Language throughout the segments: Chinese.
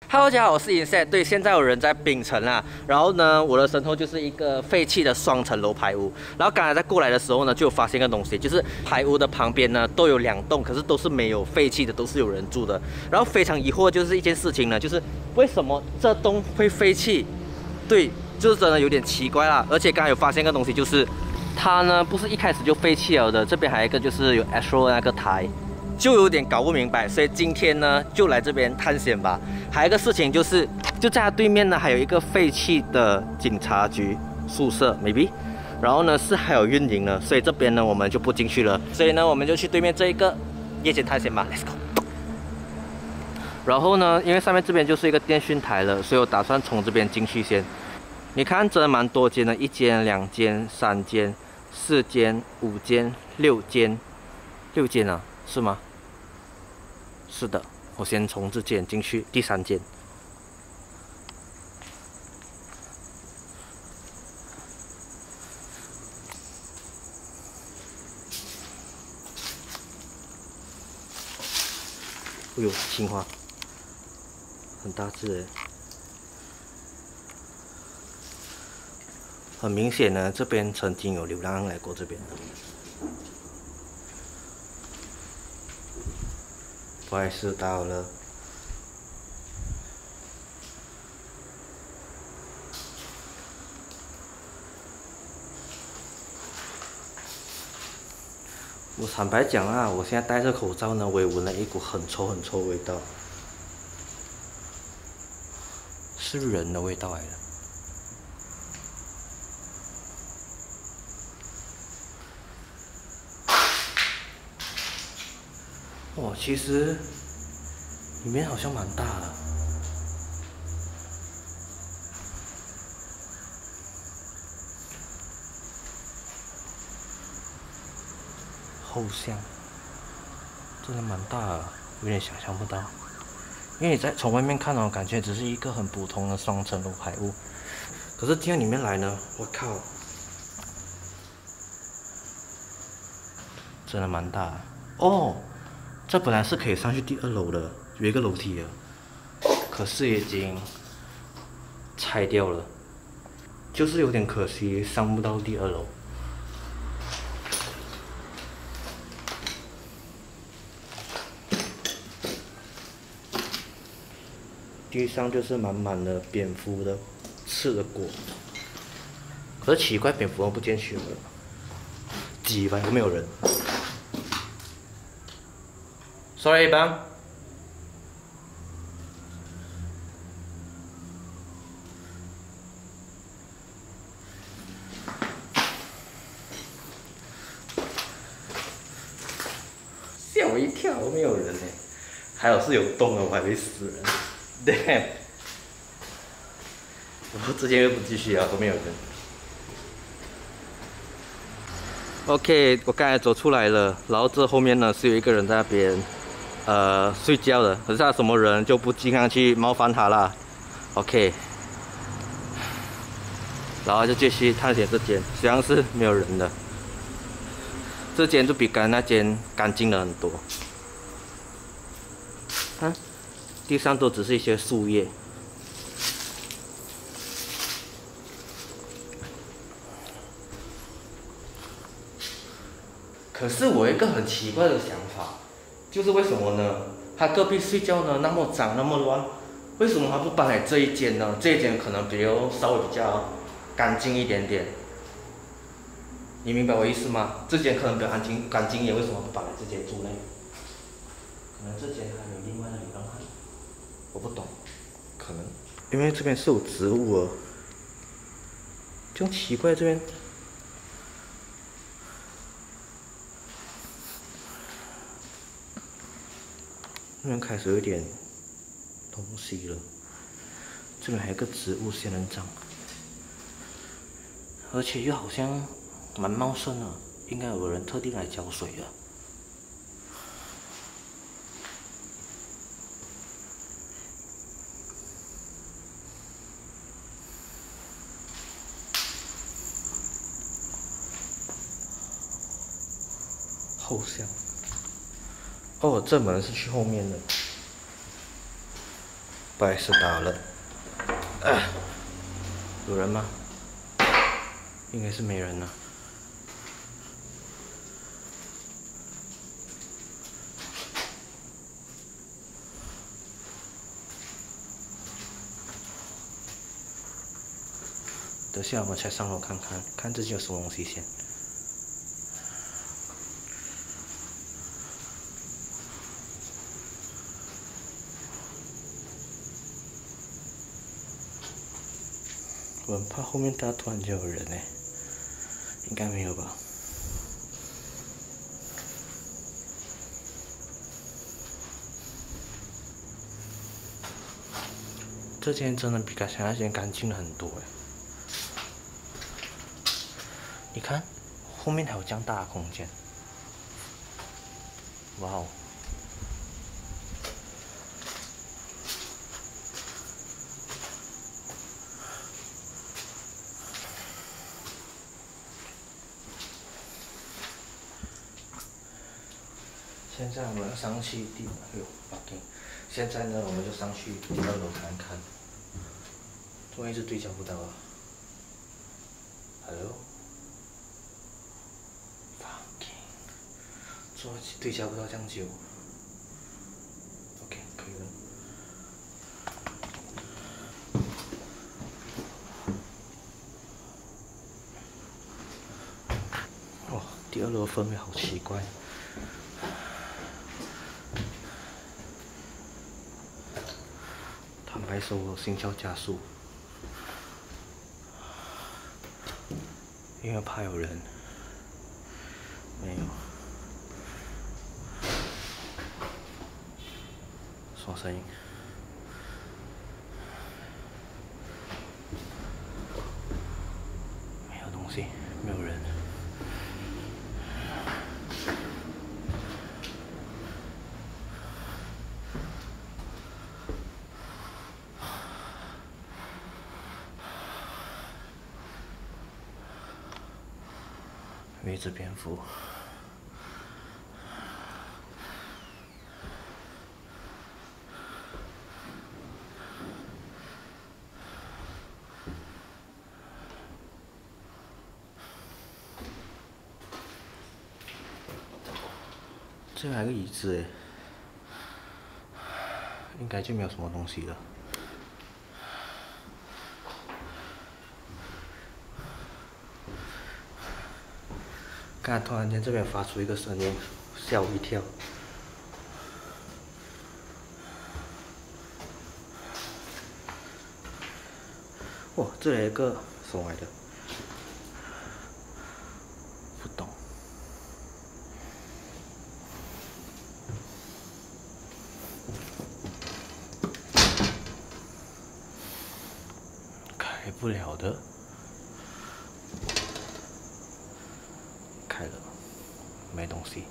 Hello，大家好，我是 Insect。对，现在有人在槟城啦。然后呢，我的身后就是一个废弃的双层楼排屋。然后刚才在过来的时候呢，就有发现一个东西，就是排屋的旁边呢都有2栋，可是都是没有废弃的，都是有人住的。然后非常疑惑就是一件事情呢，就是为什么这栋会废弃？对，就是真的有点奇怪啦。而且刚才有发现一个东西，就是它呢不是一开始就废弃了的，这边还有一个就是有 Astro 那个台。就有点搞不明白，所以今天呢就来这边探险吧。还有一个事情就是，就在它对面呢还有一个废弃的警察局宿舍 ，maybe， 然后呢是还有运营的，所以这边呢我们就不进去了。所以呢我们就去对面这一个夜间探险吧 ，Let's go。然后呢，因为上面这边就是一个电讯台了，所以我打算从这边进去先。你看，真的蛮多间的，1间、2间、3间、4间、5间、6间，6间啊，是吗？是的，我先从这间进去，第3间。哎呦，青花，很大只哎。很明显呢，这边曾经有流浪汉来过这边的。不好意思，打扰了。我坦白讲啊，我现在戴着口罩呢，我也闻了一股很臭很臭的味道，是人的味道来的。哇，其实里面好像蛮大的。后巷真的蛮大的，有点想象不到。因为你从外面看哦，感觉只是一个很普通的双层楼排屋，可是进到里面来呢，我靠，真的蛮大的哦。这本来是可以上去第2楼的，有一个楼梯的，可是已经拆掉了，就是有点可惜，上不到第2楼。地上就是满满的蝙蝠的刺的果，可是奇怪，蝙蝠都不见去了，几百都没有人。Sorry， 帮。吓我一跳，都没有人呢，还好是有洞的，我还没死人。Damn！ 我直接就不继续啊，都没有人。OK， 我刚才走出来了，然后这后面呢是有一个人在那边。睡觉的，可是他什么人就不尽量去冒犯他啦。OK， 然后就继续探险这间，实际上是没有人的。这间就比刚才那间干净了很多。啊，地上都只是一些树叶。可是我有一个很奇怪的想法。就是为什么呢？他隔壁睡觉呢那么脏那么乱，为什么他不搬来这一间呢？这一间可能稍微比较干净一点点。你明白我意思吗？这间可能比较干净一点，为什么不搬来这间住呢？可能这间还有另外的流浪汉，我不懂。可能因为这边是有植物哦，这样奇怪这边。这边开始有点东西了，这边还有个植物仙人掌，而且又好像蛮茂盛的，应该有人特地来浇水的。后巷。哦，这门是去后面的。 不好意思打扰了。有人吗？应该是没人了。等下我们才上楼看看，看这间有什么东西先。我很怕后面突然间有人哎，应该没有吧？这间真的比刚才那间干净了很多哎。你看，后面还有这样大的空间，哇哦！现在我们要上去现在呢，我们就上去第2楼看看。怎么一直对焦不到啊 ？Hello？ 怎么对焦不到这样久 ？OK， 可以了。哦，第2楼的氛围好奇怪。坦白说，我心跳加速，因为怕有人。没有。什么声音？没有东西，没有人。有一只蝙蝠。这边还有个椅子诶，应该就没有什么东西了。刚才突然间这边发出一个声音，吓我一跳。哇，这里有一个什么来的？不懂。开不了的。开了，没东西。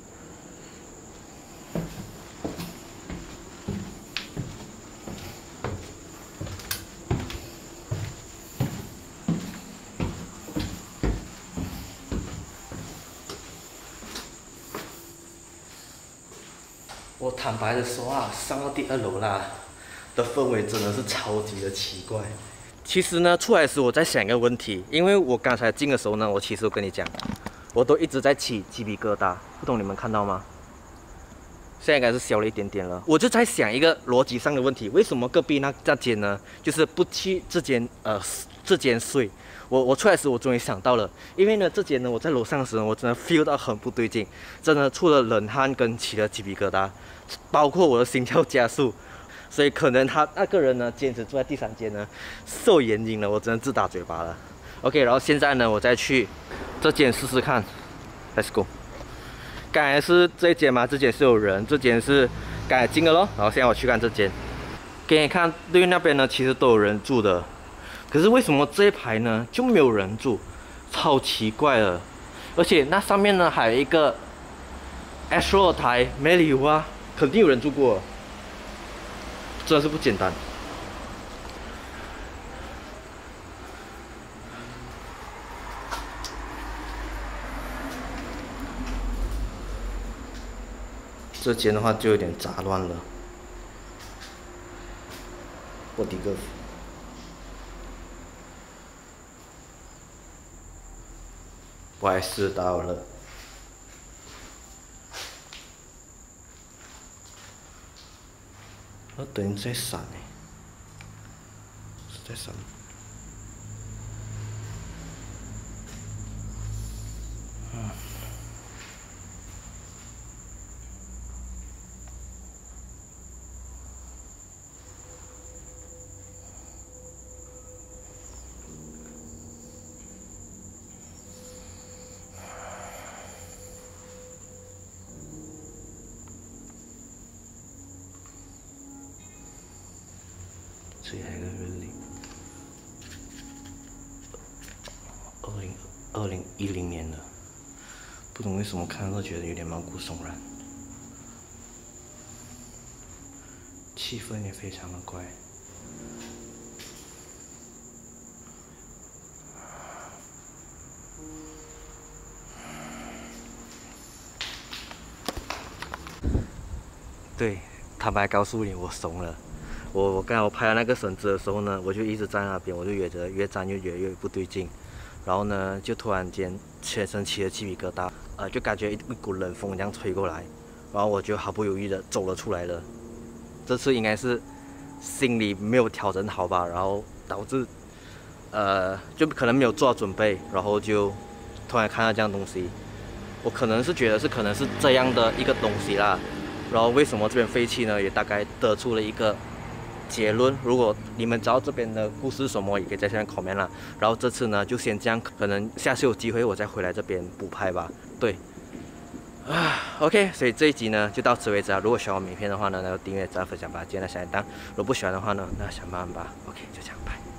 我坦白的说啊，上到第2楼啦，的氛围真的是超级的奇怪。其实呢，出来时我在想一个问题，因为我刚才进的时候呢，其实我跟你讲，我都一直在起鸡皮疙瘩，不懂你们看到吗？现在应该是小了一点点了。我就在想一个逻辑上的问题，为什么隔壁那间呢，就是不去这间睡？我出来时我终于想到了，因为呢这间呢我在楼上的时候，我真的 feel 到很不对劲，真的出了冷汗跟起了鸡皮疙瘩，包括我的心跳加速。所以可能他那个人呢，坚持住在第3间呢，受眼瘾了，我真的自打嘴巴了。OK， 然后现在呢，我再去这间试试看 ，Let's go。刚才是这一间嘛，这间是有人，这间是刚才进的咯。然后现在我去看这间，给你看对面那边呢，其实都有人住的，可是为什么这一排呢就没有人住？超奇怪的。而且那上面呢还有一个 Astro 台没理由啊，肯定有人住过。真的是不简单。这间的话就有点杂乱了。 我的个，我还试到了。我灯在闪呢，是在闪。这还有个日历，2010年的，不懂为什么看到觉得有点毛骨悚然，气氛也非常的怪。对，坦白告诉你，我怂了。我刚才我拍到那个绳子的时候呢，我就一直在那边，我就觉得越站越不对劲，然后呢，就突然间全身起了鸡皮疙瘩，就感觉一股冷风这样吹过来，然后我就毫不犹豫的走了出来了。这次应该是心里没有调整好吧，然后导致就可能没有做好准备，然后就突然看到这样东西，我可能是觉得可能是这样的一个东西啦。然后为什么这边废弃呢？也大概得出了一个结论。如果你们知道这边的故事是什么，也可以在下面 comment 啦。然后这次呢，就先这样，可能下次有机会我再回来这边补拍吧。对，OK， 所以这一集呢就到此为止啊。如果喜欢我影片的话呢，那就订阅、加分享吧。今天的下一档，如果不喜欢的话呢，那想办法吧。OK， 就这样，拜。